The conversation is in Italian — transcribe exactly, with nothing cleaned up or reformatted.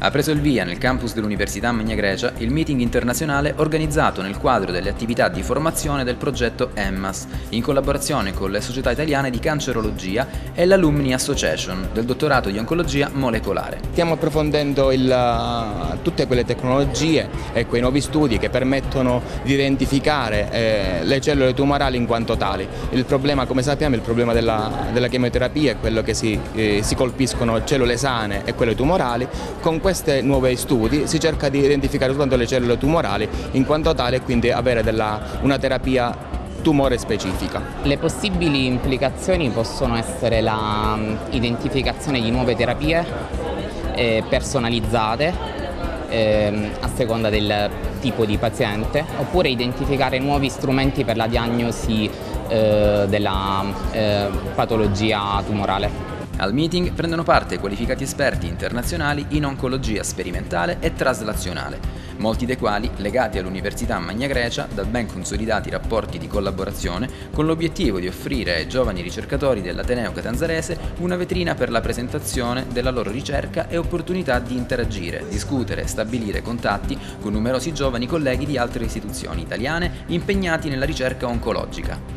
Ha preso il via nel campus dell'Università Magna Grecia il meeting internazionale organizzato nel quadro delle attività di formazione del progetto EMMAS, in collaborazione con le società italiane di cancerologia e l'Alumni Association del dottorato di oncologia molecolare. Stiamo approfondendo il, tutte quelle tecnologie e quei nuovi studi che permettono di identificare eh, le cellule tumorali in quanto tali. Il problema, come sappiamo, il problema della, della chemioterapia è quello che si, eh, si colpiscono cellule sane e quelle tumorali. Con questi nuovi studi si cerca di identificare soltanto le cellule tumorali in quanto tale e quindi avere della, una terapia tumore specifica. Le possibili implicazioni possono essere l'identificazione di nuove terapie eh, personalizzate eh, a seconda del tipo di paziente, oppure identificare nuovi strumenti per la diagnosi eh, della eh, patologia tumorale. Al meeting prendono parte qualificati esperti internazionali in oncologia sperimentale e traslazionale, molti dei quali legati all'Università Magna Grecia da ben consolidati rapporti di collaborazione con l'obiettivo di offrire ai giovani ricercatori dell'Ateneo Catanzarese una vetrina per la presentazione della loro ricerca e opportunità di interagire, discutere e stabilire contatti con numerosi giovani colleghi di altre istituzioni italiane impegnati nella ricerca oncologica.